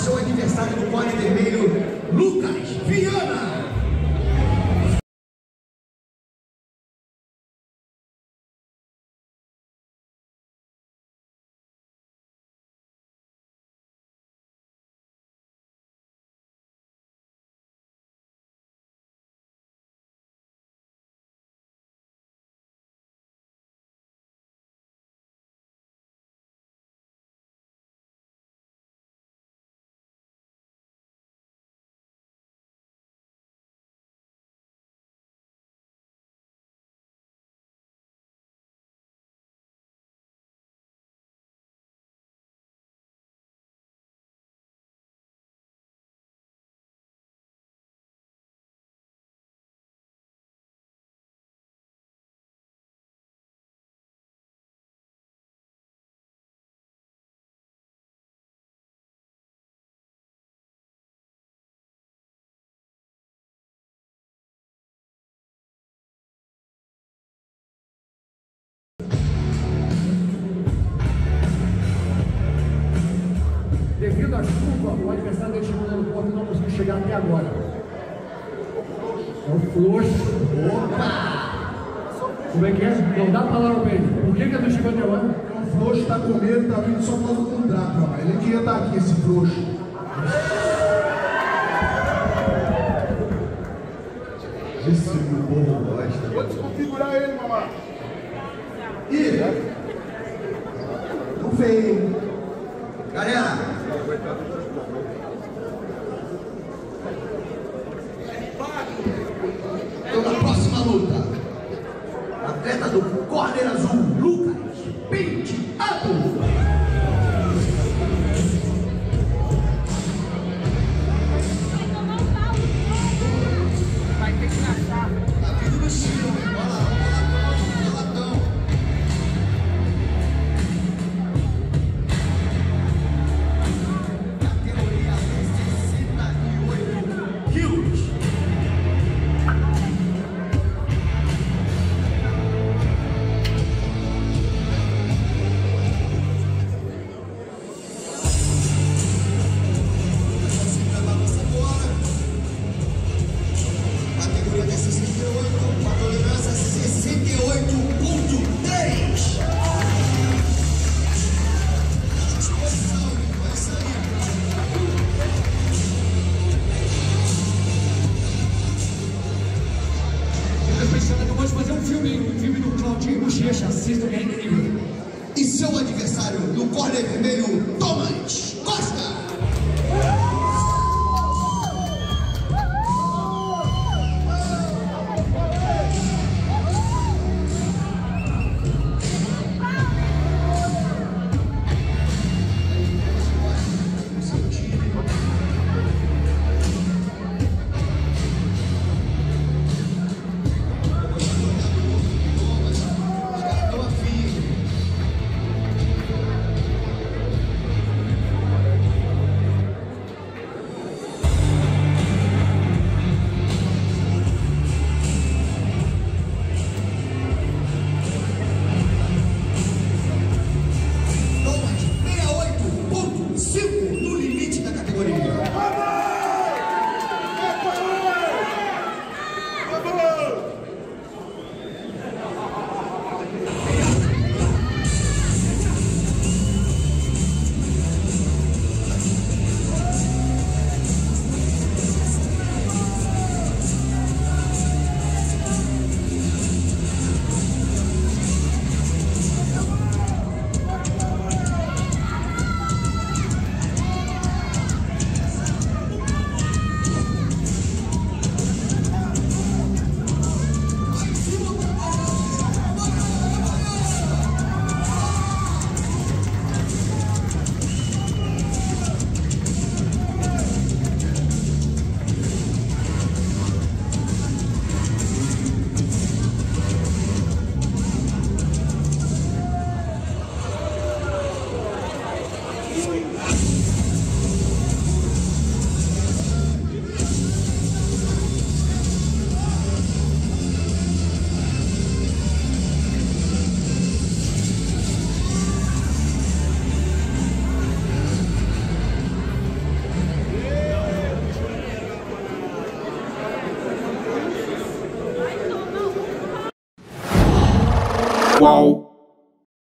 seu adversário do quadro vermelho, Lucas Viana. Devido à chuva, o adversário dele chegou no aeroporto e não conseguiu chegar até agora. É o Frouxo. Opa! Como é que é? Não dá palavra pra ele. Por que ele não chegou até agora? O Frouxo tá com medo, tá vindo só por causa do contrato, rapaz. Ele queria estar aqui, esse Frouxo. Esse meu povo gosta. Vou desconfigurar ele, mamãe. Ih! Não veio. Galera! Então, na próxima luta, atleta do corner azul, Lucas Penteado. Vai ter que achar. Tá vindo no estilo, bora lá, relatão. Categoria 68 quilos. Categoria 68, com a tolerância 68,3. Disposição, vai sair. Eu pensando que eu vou fazer um filme do Claudinho Bochecha, assista que é incrível. E seu adversário do corner vermelho, Thomas Costa. Uau!